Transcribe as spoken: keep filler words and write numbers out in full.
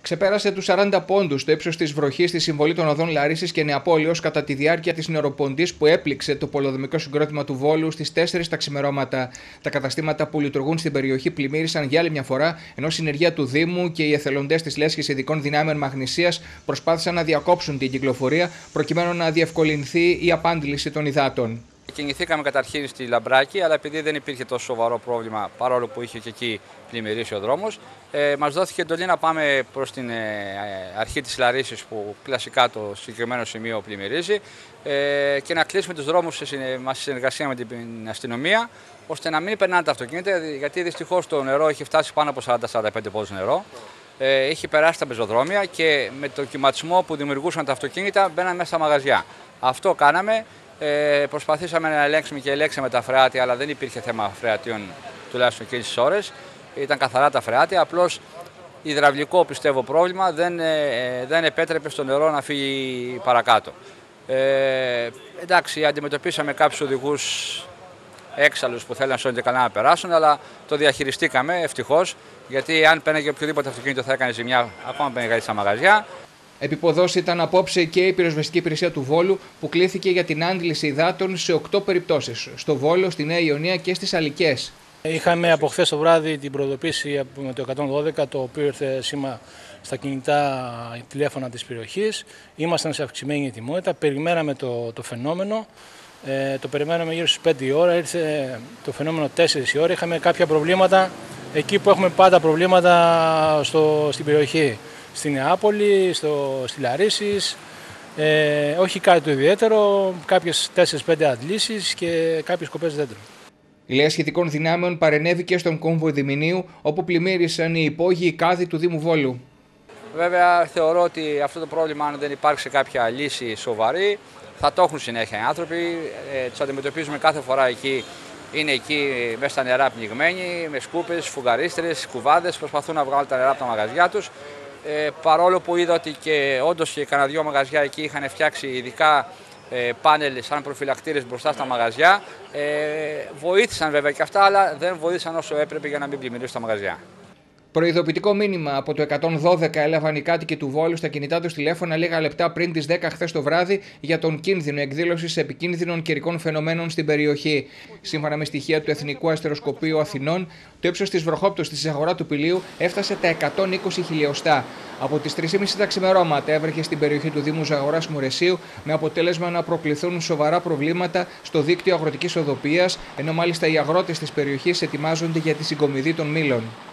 Ξεπέρασε τους σαράντα πόντους στο ύψος της βροχής στη συμβολή των οδών Λαρίσης και Νεαπόλεως κατά τη διάρκεια της νεροποντής που έπληξε το πολεοδομικό συγκρότημα του Βόλου στις τέσσερις τα ξημερώματα. Τα καταστήματα που λειτουργούν στην περιοχή πλημμύρισαν για άλλη μια φορά, ενώ συνεργεία του Δήμου και οι εθελοντές της Λέσχης Ειδικών Δυνάμεων Μαγνησίας προσπάθησαν να διακόψουν την κυκλοφορία προκειμένου να διευκολυνθεί η απάντληση των υδάτων. Κινηθήκαμε καταρχήν στη Λαμπράκη, αλλά επειδή δεν υπήρχε τόσο σοβαρό πρόβλημα, παρόλο που είχε και εκεί πλημμυρίσει ο δρόμος, ε, μας δόθηκε εντολή να πάμε προς την ε, αρχή της Λαρίσης, που κλασικά το συγκεκριμένο σημείο πλημμυρίζει, ε, και να κλείσουμε τους δρόμους σε συνεργασία με την αστυνομία, ώστε να μην περνάνε τα αυτοκίνητα, γιατί δυστυχώς το νερό έχει φτάσει πάνω από σαράντα με σαράντα πέντε πόντους νερό. Ε, έχει περάσει τα πεζοδρόμια και με το κυματισμό που δημιουργούσαν τα αυτοκίνητα μπαίναν μέσα στα μαγαζιά. Αυτό κάναμε. Ε, προσπαθήσαμε να ελέγξουμε και ελέγξαμε τα φρεάτια, αλλά δεν υπήρχε θέμα φρεατίων τουλάχιστον εκείνες τις ώρες. Ήταν καθαρά τα φρεάτια. Απλώς υδραυλικό πιστεύω πρόβλημα δεν, ε, δεν επέτρεπε στο νερό να φύγει παρακάτω. Ε, εντάξει, αντιμετωπίσαμε κάποιους οδηγούς έξαλλους που θέλουν σώνει και καλά να περάσουν, αλλά το διαχειριστήκαμε ευτυχώς, γιατί αν πέναγε οποιοδήποτε αυτοκίνητο θα έκανε ζημιά ακόμα μεγαλύτερη στα μαγαζιά. Επιποδός ήταν απόψε και η πυροσβεστική υπηρεσία του Βόλου, που κλήθηκε για την άντληση υδάτων σε οκτώ περιπτώσεις, στο Βόλο, στη Νέα Ιωνία και στις Αλικές. Είχαμε από χθες το βράδυ την προειδοποίηση με το εκατόν δώδεκα, το οποίο ήρθε σήμα στα κινητά τηλέφωνα της περιοχής. Ήμασταν σε αυξημένη ετοιμότητα, περιμέναμε το, το φαινόμενο. Ε, το περιμέναμε γύρω στις πέντε η ώρα, ήρθε το φαινόμενο τέσσερις η ώρα. Είχαμε κάποια προβλήματα εκεί που έχουμε πάντα προβλήματα στο, στην περιοχή. Στη Νεάπολη, στο, στη Λαρίσης, ε, όχι κάτι το ιδιαίτερο, κάποιες τέσσερις πέντε αντλήσεις και κάποιες κοπές δέντρων. Η Λέσχη Ειδικών Δυνάμεων παρενέβηκε στον κόμβο Διμηνίου, όπου πλημμύρισαν οι υπόγειοι κάδοι του Δήμου Βόλου. Βέβαια, θεωρώ ότι αυτό το πρόβλημα, αν δεν υπάρξει κάποια λύση σοβαρή, θα το έχουν συνέχεια οι άνθρωποι. Ε, τους αντιμετωπίζουμε κάθε φορά εκεί. Είναι εκεί μέσα στα νερά πνιγμένοι, με σκούπες, φουγγαρίστρες, κουβάδες, προσπαθούν να βγάλουν τα νερά από τα μαγαζιά τους. Ε, παρόλο που είδα ότι και όντως και κανένα δυο μαγαζιά εκεί είχαν φτιάξει ειδικά ε, πάνελ σαν προφυλακτήρες μπροστά στα μαγαζιά, ε, βοήθησαν βέβαια και αυτά, αλλά δεν βοήθησαν όσο έπρεπε για να μην πλημμυρίσουν τα μαγαζιά. Προειδοποιητικό μήνυμα από το εκατόν δώδεκα έλαβαν οι κάτοικοι του Βόλου στα κινητά τους τηλέφωνα λίγα λεπτά πριν τις δέκα χθες το βράδυ για τον κίνδυνο εκδήλωσης επικίνδυνων καιρικών φαινομένων στην περιοχή. Σύμφωνα με στοιχεία του Εθνικού Αστεροσκοπείου Αθηνών, το ύψος της βροχόπτωσης της αγορά του Πηλίου έφτασε τα εκατόν είκοσι χιλιοστά. Από τις τρεις και μισή τα ξημερώματα έβρεχε στην περιοχή του Δήμου Ζαγοράς Μουρεσίου, με αποτέλεσμα να προκληθούν σοβαρά προβλήματα στο δίκτυο αγροτικής οδοποιίας, ενώ μάλιστα οι αγρότες της περιοχής ετοιμάζονται για τη συγκομιδή των μήλων.